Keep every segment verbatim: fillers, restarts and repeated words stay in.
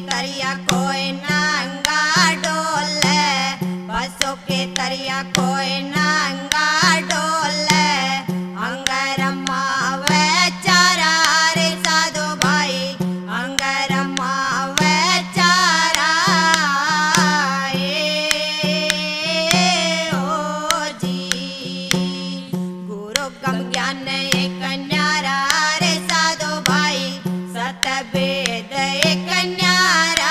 तरिया कोई नंगा डोले, बसों के तरिया कोई नंगा डोले। अंगरमा वे चारा रे साधु भाई, अंगरमा वे चारा ओ जी। गुरु गम ज्ञान एक न्यारा रे साधु भाई, सत वेद एक न्यारा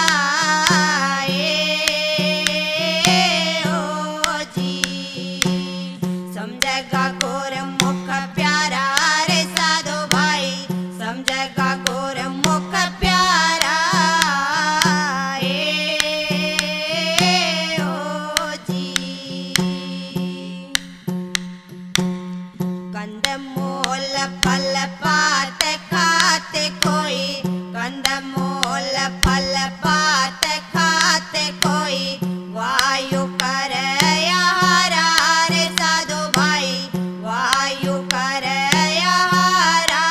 ओ जी। समझेगा गोर मुख प्यारा रे साधु भाई, समझेगा गोर मुख प्यारा ओ जी। कंदमूल फल पात खाते कोई, कंदमूल फल पात खाते कोई, वायु कर आहारा रे साधु भाई, वायु कर आहारा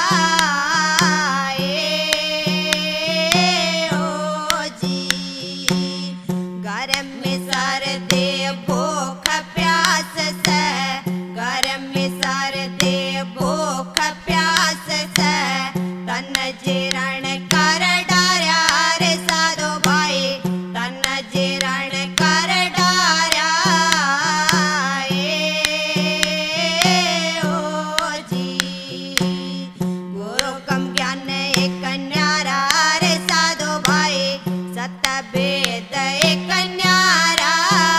ओ जी। गरम में सर्दी भूख प्यास से, गरम में सर्दी भूख प्यास से, तन जीर्ण कर डारा रे साधु भाई, तन जीर्ण कर डारा ओ जी। गुरु कम ज्ञान एक न्यारा रे साधु भाई, सत वेद एक न्यारा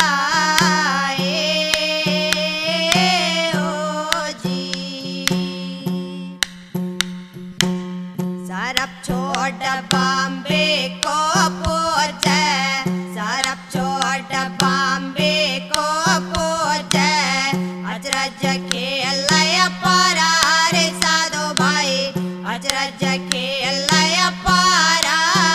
ओ जी। सरप छोड़ बॉम्बे को पूजे, सरप छोड़ बॉम्बे को पूजे, अजरज खेल पारा रे साधु भाई, अजरज खेल पारा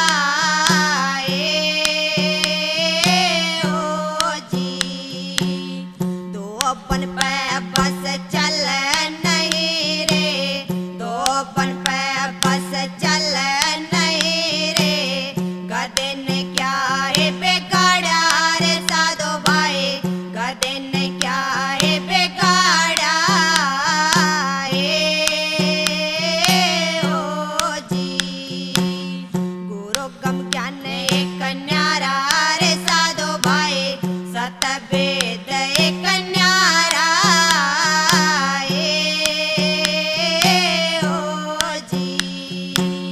ओ जी। दो पन पे बस चल नहीं रे, दो पन पे बस चल नहीं रे, गधे ने क्या है बिगाड़ा रे साधु भाई, गधे ने क्या है बिगाड़ा ओ जी। गुरु गम ज्ञान एक न्यारा रे साधु भाई, सत वेद एक न्यारा ओ जी।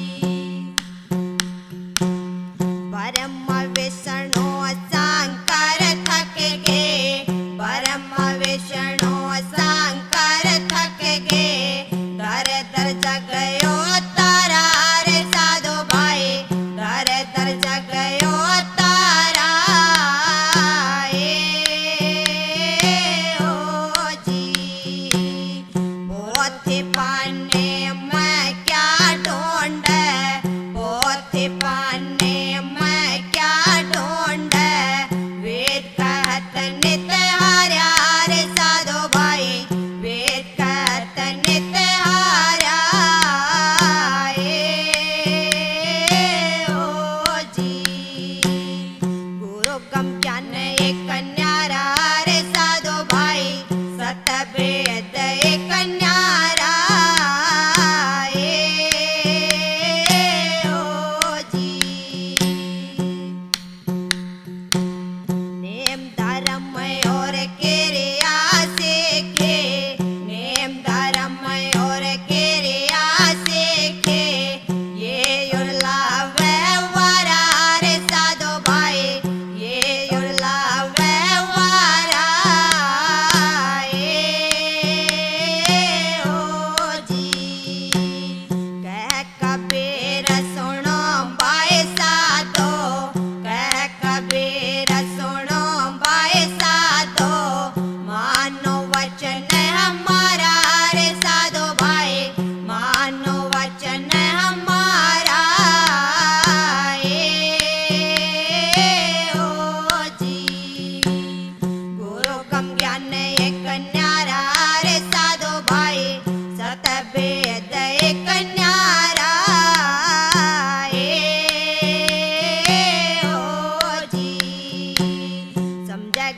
परम विष्णु शंकर थक गे, परम विष्णु शंकर थक गे, दर दर जगयो तारा रे साधु भाई, दर दर जगयो तारा ओ जी। पोथी पाने मैं क्या ढूंढे, पोथी पाने मैं क्या ढूंढे, वेद कहत नित हारा रे साधु भाई, वेद कहत नित हारा ओ जी।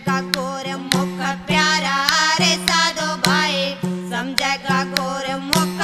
समझेगा गुरमुख प्यारा रे साधो भाई, समझेगा गुरमुख